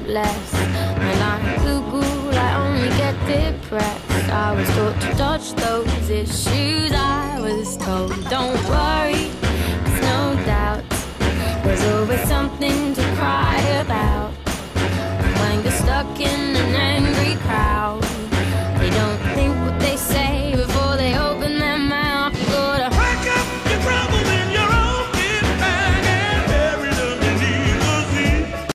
less. When I'm cuckoo, I only get depressed. I was taught to dodge those issues. I was told, don't worry, there's no doubt. There's always something to cry about when you're stuck in an angry crowd.